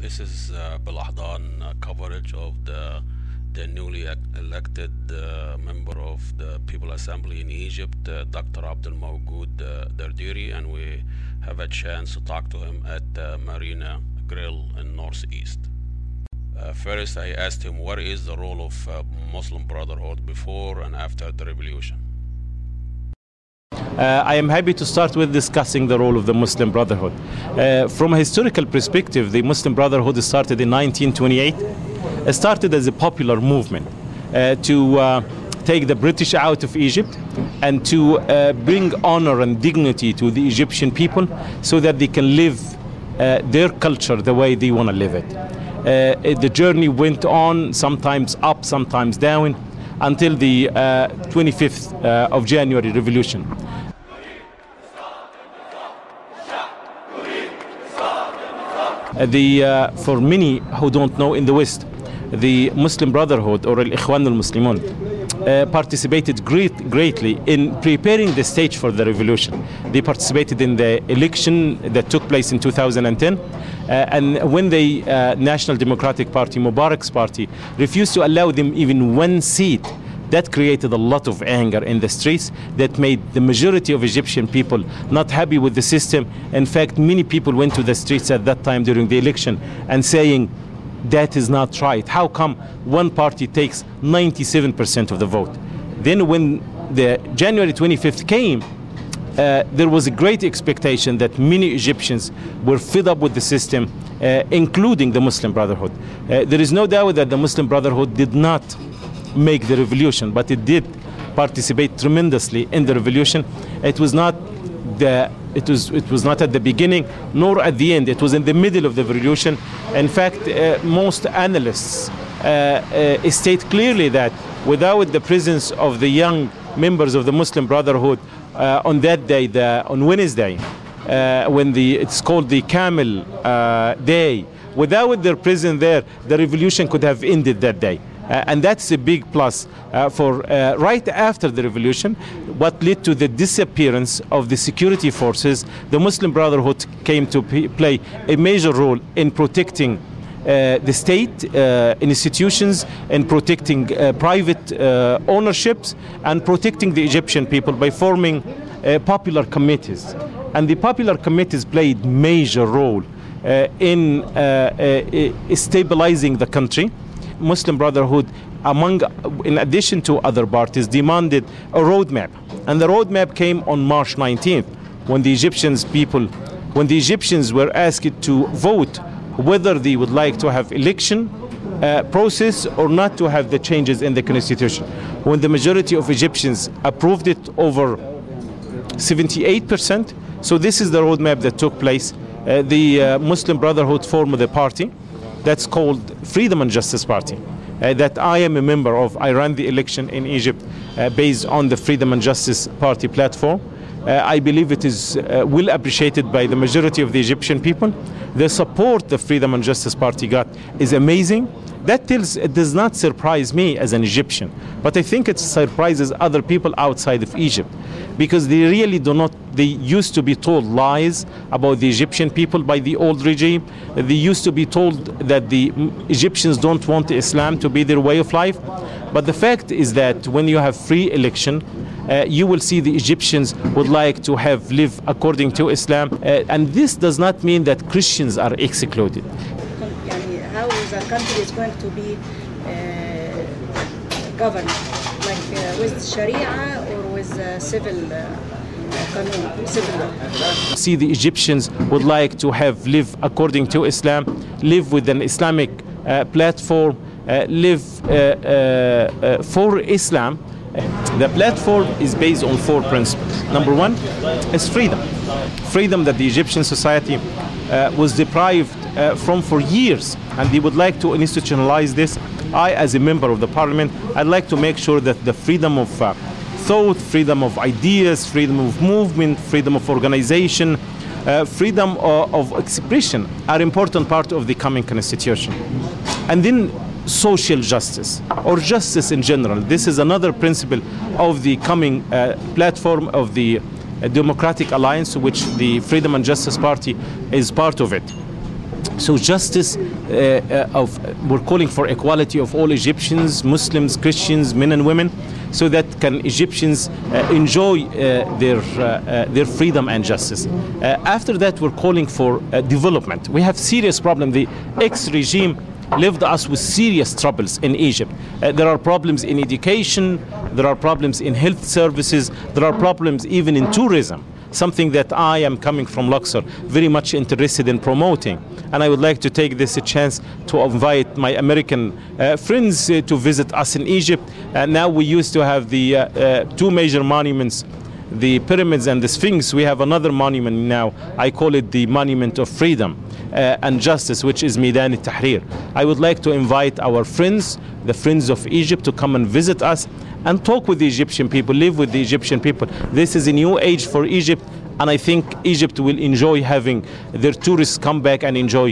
This is BelAhdan coverage of the newly elected member of the People Assembly in Egypt, Dr. Abdulmougode Dardery, and we have a chance to talk to him at the Marina Grill in Northeast. First, I asked him what is the role of Muslim Brotherhood before and after the revolution. I am happy to start with discussing the role of the Muslim Brotherhood. From a historical perspective, the Muslim Brotherhood started in 1928. It started as a popular movement to take the British out of Egypt and to bring honor and dignity to the Egyptian people so that they can live their culture the way they want to live it. The journey went on, sometimes up, sometimes down, until the 25th of January revolution. For many who don't know, in the West, the Muslim Brotherhood, or Al-Ikhwan al-Muslimun, participated greatly in preparing the stage for the revolution. They participated in the election that took place in 2010, and when the National Democratic Party, Mubarak's party, refused to allow them even one seat, that created a lot of anger in the streets that made the majority of Egyptian people not happy with the system. In fact, many people went to the streets at that time during the election and saying, that is not right. How come one party takes 97% of the vote? Then when the January 25th came, there was a great expectation that many Egyptians were fed up with the system, including the Muslim Brotherhood. There is no doubt that the Muslim Brotherhood did not make the revolution, but it did participate tremendously in the revolution. It was not at the beginning nor at the end. It was in the middle of the revolution. In fact, most analysts state clearly that without the presence of the young members of the Muslim Brotherhood on that day, on Wednesday, when it's called the Camel Day, without their presence there, the revolution could have ended that day. And that's a big plus for right after the revolution. What led to the disappearance of the security forces, the Muslim Brotherhood came to play a major role in protecting the state institutions, and protecting private ownerships, and protecting the Egyptian people by forming popular committees. And the popular committees played major role in stabilizing the country. Muslim Brotherhood, in addition to other parties, demanded a roadmap, and the roadmap came on March 19th, when the Egyptians were asked to vote whether they would like to have election process or not to have the changes in the constitution. When the majority of Egyptians approved it, over 78%. So this is the roadmap that took place. The Muslim Brotherhood formed a party that's called Freedom and Justice Party, that I am a member of. I ran the election in Egypt based on the Freedom and Justice Party platform. I believe it is well appreciated by the majority of the Egyptian people. The support the Freedom and Justice Party got is amazing. It does not surprise me as an Egyptian, but I think it surprises other people outside of Egypt, because they really they used to be told lies about the Egyptian people by the old regime. They used to be told that the Egyptians don't want Islam to be their way of life. But the fact is that when you have free election, you will see the Egyptians would like to live according to Islam. And this does not mean that Christians are excluded. How the country is going to be governed, like with Sharia or with civil law? See, the Egyptians would like to live according to Islam, live with an Islamic platform, live for Islam. The platform is based on 4 principles. Number 1 is freedom. Freedom that the Egyptian society was deprived from for years, and they would like to institutionalize this. I, as a member of the parliament, I'd like to make sure that the freedom of thought, freedom of ideas, freedom of movement, freedom of organization, freedom of expression are important part of the coming constitution. And then social justice, or justice in general. This is another principle of the coming platform of the Democratic Alliance, which the Freedom and Justice Party is part of it. So justice, we're calling for equality of all Egyptians, Muslims, Christians, men and women, so that can Egyptians enjoy their freedom and justice. After that, we're calling for development. We have serious problem. The ex-regime left us with serious troubles in Egypt. There are problems in education, there are problems in health services, there are problems even in tourism, something that I am coming from Luxor very much interested in promoting. And I would like to take this chance to invite my American friends to visit us in Egypt. Now we used to have the two major monuments, the pyramids and the Sphinx. We have another monument now. I call it the Monument of Freedom and Justice, which is Meydan al-Tahrir. I would like to invite our friends, the Friends of Egypt, to come and visit us and talk with the Egyptian people, live with the Egyptian people. This is a new age for Egypt, and I think Egypt will enjoy having their tourists come back and enjoy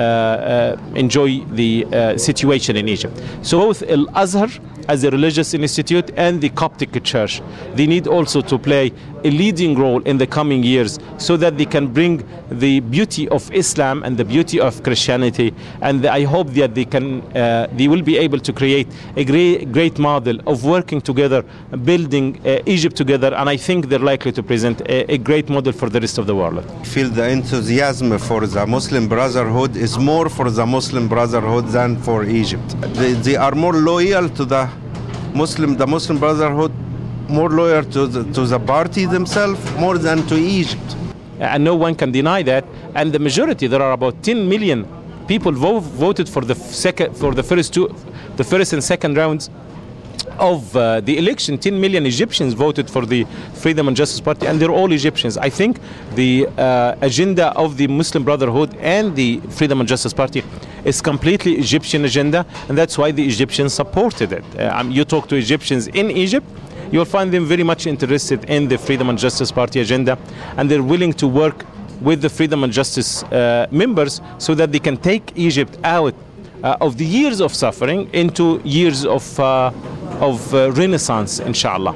the situation in Egypt. So both Al-Azhar as a religious institute and the Coptic Church, they need also to play a leading role in the coming years so that they can bring the beauty of Islam and the beauty of Christianity, and I hope that they will be able to create a great model of working together, building Egypt together, and I think they're likely to present a great model for the rest of the world. I feel the enthusiasm for the Muslim Brotherhood is more for the Muslim Brotherhood than for Egypt. They are more loyal to the Muslim Brotherhood, more loyal to the party themselves more than to Egypt. And no one can deny that. And the majority, there are about 10 million people voted for the first and second rounds of the election. 10 million Egyptians voted for the Freedom and Justice Party, and they're all Egyptians. I think the agenda of the Muslim Brotherhood and the Freedom and Justice Party is completely Egyptian agenda, and that's why the Egyptians supported it. You talk to Egyptians in Egypt, you'll find them very much interested in the Freedom and Justice Party agenda, and they're willing to work with the Freedom and Justice members so that they can take Egypt out of the years of suffering into years of renaissance, inshallah.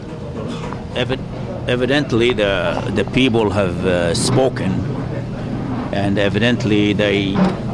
Evidently, the people have spoken, and evidently they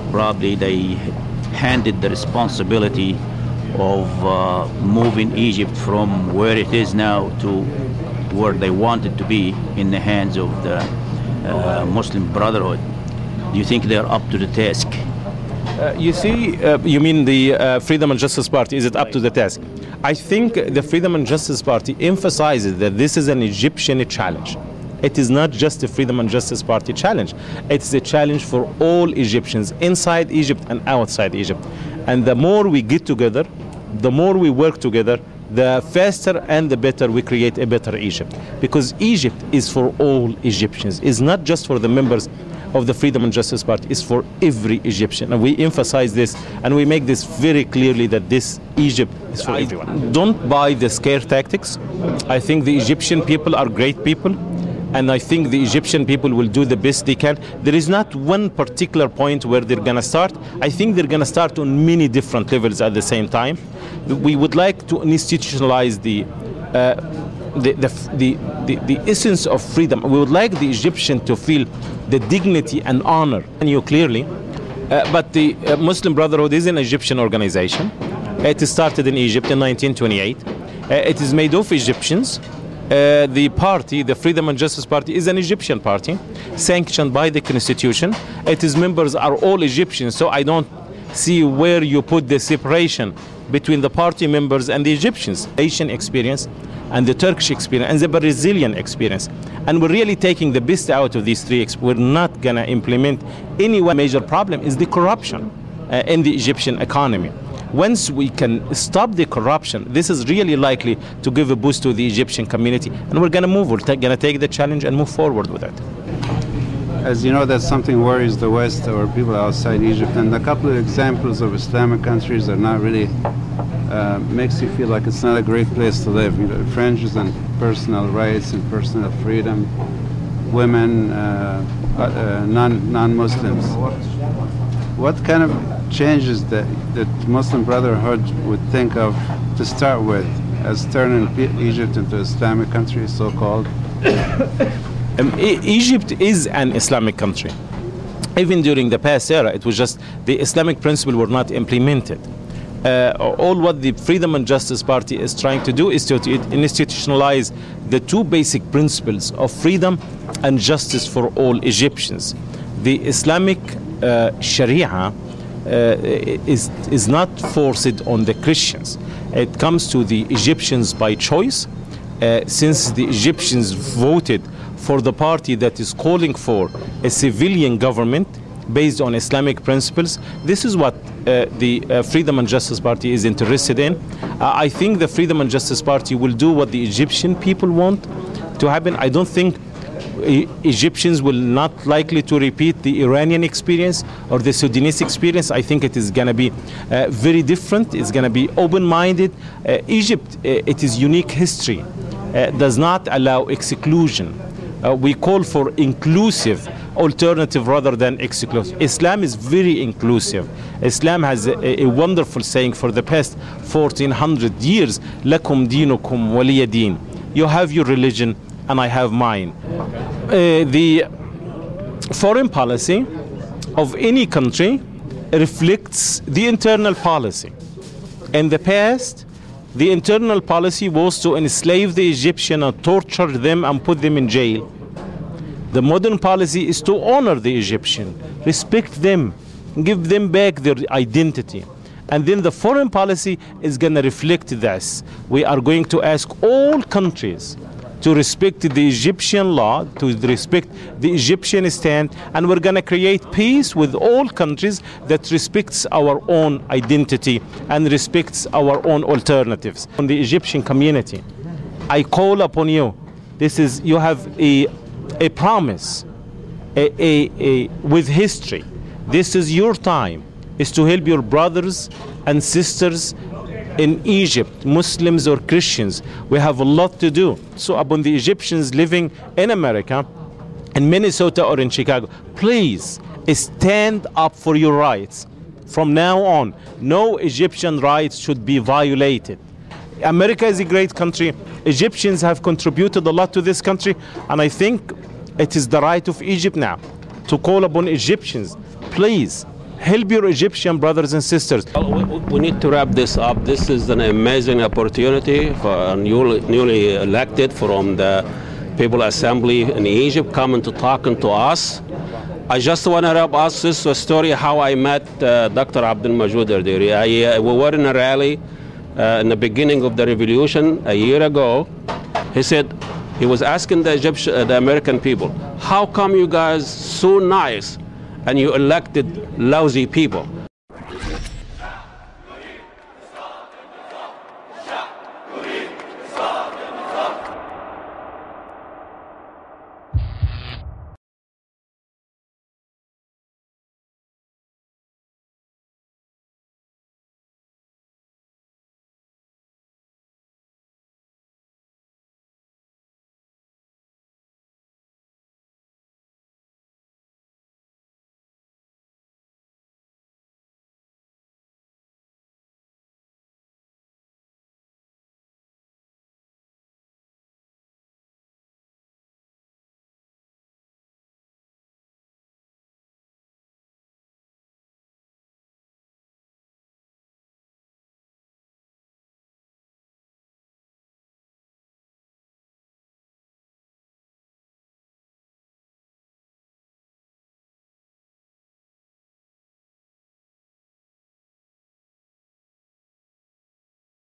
handed the responsibility of moving Egypt from where it is now to where they want it to be in the hands of the Muslim Brotherhood. Do you think they're up to the task? You see, you mean the Freedom and Justice Party, is it up to the task? I think the Freedom and Justice Party emphasizes that this is an Egyptian challenge. It is not just a Freedom and Justice Party challenge. It's a challenge for all Egyptians inside Egypt and outside Egypt. And the more we get together, the more we work together, the faster and the better we create a better Egypt. Because Egypt is for all Egyptians. It's not just for the members of the Freedom and Justice Party, is for every Egyptian. And we emphasize this, and we make this very clearly that this Egypt is for everyone. Don't buy the scare tactics. I think the Egyptian people are great people, and I think the Egyptian people will do the best they can. There is not one particular point where they're going to start. I think they're going to start on many different levels at the same time. We would like to institutionalize the essence of freedom. We would like the Egyptian to feel the dignity and honor. And you clearly, but the Muslim Brotherhood is an Egyptian organization. It started in Egypt in 1928. It is made of Egyptians. The party, the Freedom and Justice Party, is an Egyptian party, sanctioned by the Constitution. Its members are all Egyptians, so I don't see where you put the separation between the party members and the Egyptians. Asian experience and the Turkish experience and the Brazilian experience. And we're really taking the best out of these three. We're not going to implement any one major problem is the corruption in the Egyptian economy. Once we can stop the corruption, this is really likely to give a boost to the Egyptian community. And we're going to move, we're going to take the challenge and move forward with it. As you know, that something worries the West or people outside Egypt. And a couple of examples of Islamic countries are not really, makes you feel like it's not a great place to live. You know, infringes on personal rights and personal freedom, women, non-Muslims. What kind of changes that Muslim Brotherhood would think of to start with as turning Egypt into an Islamic country, so-called? Egypt is an Islamic country. Even during the past era, it was just the Islamic principles were not implemented. All what the Freedom and Justice Party is trying to do is to institutionalize the two basic principles of freedom and justice for all Egyptians. The Islamic Sharia is not forced on the Christians. It comes to the Egyptians by choice, since the Egyptians voted for the party that is calling for a civilian government based on Islamic principles. This is what the Freedom and Justice Party is interested in. I think the Freedom and Justice Party will do what the Egyptian people want to happen. I don't think Egyptians will not likely to repeat the Iranian experience or the Sudanese experience. I think it is going to be very different. It's going to be open-minded. Egypt, it is unique history, does not allow exclusion. We call for inclusive alternative rather than exclusive. Islam is very inclusive. Islam has a wonderful saying for the past 1400 years, "Lakum dinukum waliya din." You have your religion and I have mine. The foreign policy of any country reflects the internal policy. In the past, the internal policy was to enslave the Egyptian and torture them and put them in jail. The modern policy is to honor the Egyptian, respect them, give them back their identity. And then the foreign policy is going to reflect this. We are going to ask all countries to respect the Egyptian law, to respect the Egyptian stand, and we're going to create peace with all countries that respects our own identity and respects our own alternatives. On the Egyptian community, I call upon you. You have a promise, with history. This is your time, is to help your brothers and sisters in Egypt, Muslims or Christians. We have a lot to do. So upon the Egyptians living in America, in Minnesota or in Chicago, please stand up for your rights. From now on, no Egyptian rights should be violated. America is a great country. Egyptians have contributed a lot to this country, and I think it is the right of Egypt now to call upon Egyptians, please help your Egyptian brothers and sisters. We need to wrap this up. This is an amazing opportunity for newly elected from the People Assembly in Egypt coming to talking to us. I just want to wrap up this story how I met Dr. Abdulmougode Dardery. We were in a rally in the beginning of the revolution a year ago. He was asking the American people, how come you guys so nice and you elected lousy people?